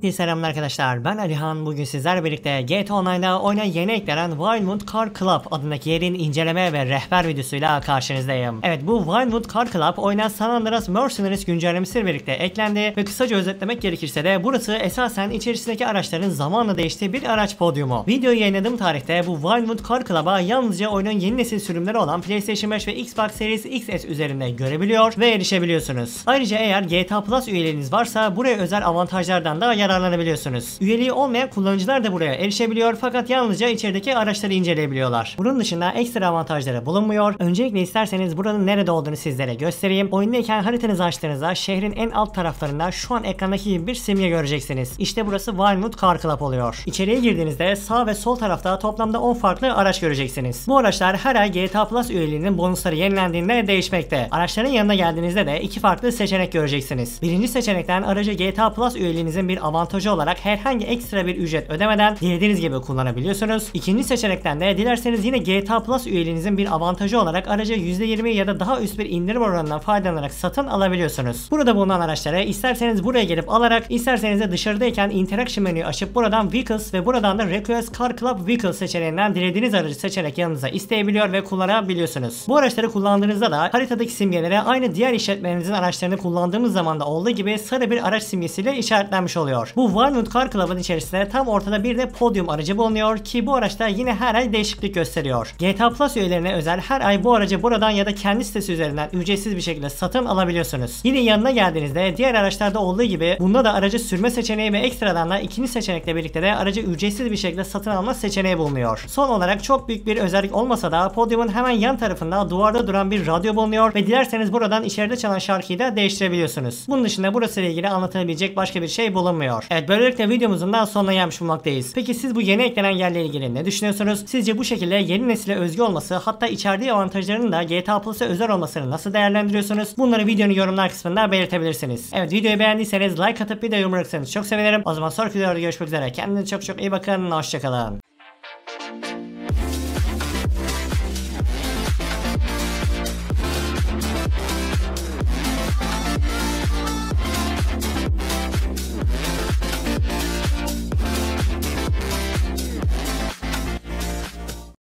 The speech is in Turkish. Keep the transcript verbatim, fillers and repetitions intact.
Herkese selamlar arkadaşlar, ben Alihan. Bugün sizlerle birlikte G T A Online'da oyuna yeni eklenen Vinewood Car Club adındaki yerin inceleme ve rehber videosuyla karşınızdayım. Evet, bu Vinewood Car Club oyuna San Andreas Mercenaries güncellemesiyle birlikte eklendi ve kısaca özetlemek gerekirse de burası esasen içerisindeki araçların zamanla değiştiği bir araç podyumu. Videoyu yayınladığım tarihte bu Vinewood Car Club'a yalnızca oyunun yeni nesil sürümleri olan PlayStation beş ve Xbox Series X S üzerinde görebiliyor ve erişebiliyorsunuz. Ayrıca eğer G T A Plus üyeleriniz varsa buraya özel avantajlardan da yararlanabiliyorsunuz. Üyeliği olmayan kullanıcılar da buraya erişebiliyor fakat yalnızca içerideki araçları inceleyebiliyorlar. Bunun dışında ekstra avantajları bulunmuyor. Öncelikle isterseniz buranın nerede olduğunu sizlere göstereyim. Oyundayken haritanızı açtığınızda şehrin en alt taraflarında şu an ekrandaki gibi bir simge göreceksiniz. İşte burası Vinewood Car Club oluyor. İçeriye girdiğinizde sağ ve sol tarafta toplamda on farklı araç göreceksiniz. Bu araçlar her ay G T A Plus üyeliğinin bonusları yenilendiğinde değişmekte. Araçların yanına geldiğinizde de iki farklı seçenek göreceksiniz. Birinci seçenekten aracı G T A Plus üyeliğinizin bir avantajı olarak herhangi ekstra bir ücret ödemeden dilediğiniz gibi kullanabiliyorsunuz. İkinci seçenekten de dilerseniz yine G T A Plus üyeliğinizin bir avantajı olarak aracı yüzde yirmi ya da daha üst bir indirim oranından faydalanarak satın alabiliyorsunuz. Burada bulunan araçları isterseniz buraya gelip alarak, isterseniz de dışarıdayken interaction menüyü açıp buradan Vehicles ve buradan da Request Car Club Vehicles seçeneğinden dilediğiniz aracı seçerek yanınıza isteyebiliyor ve kullanabiliyorsunuz. Bu araçları kullandığınızda da haritadaki simgelere aynı diğer işletmelerinizin araçlarını kullandığımız zaman da olduğu gibi sarı bir araç simgesiyle işaretlenmiş oluyor. Bu Vinewood Car Club'ın içerisinde tam ortada bir de podyum aracı bulunuyor ki bu araçta yine her ay değişiklik gösteriyor. G T A Plus üyelerine özel her ay bu aracı buradan ya da kendi sitesi üzerinden ücretsiz bir şekilde satın alabiliyorsunuz. Yine yanına geldiğinizde diğer araçlarda olduğu gibi bunda da aracı sürme seçeneği ve ekstradan da ikinci seçenekle birlikte de aracı ücretsiz bir şekilde satın alma seçeneği bulunuyor. Son olarak çok büyük bir özellik olmasa da podyumun hemen yan tarafında duvarda duran bir radyo bulunuyor ve dilerseniz buradan içeride çalan şarkıyı da değiştirebiliyorsunuz. Bunun dışında burası ile ilgili anlatabilecek başka bir şey bulunmuyor. Evet, böylelikle videomuzun da sonuna gelmiş bulmaktayız. Peki siz bu yeni eklenen yerle ilgili ne düşünüyorsunuz? Sizce bu şekilde yeni nesile özgü olması, hatta içerdiği avantajlarının da G T A Plus'a özel olmasını nasıl değerlendiriyorsunuz? Bunları videonun yorumlar kısmında belirtebilirsiniz. Evet, videoyu beğendiyseniz like atıp bir de yorum bırakırsanız çok sevinirim. O zaman sonraki videoda görüşmek üzere. Kendinize çok çok iyi bakın. Hoşçakalın.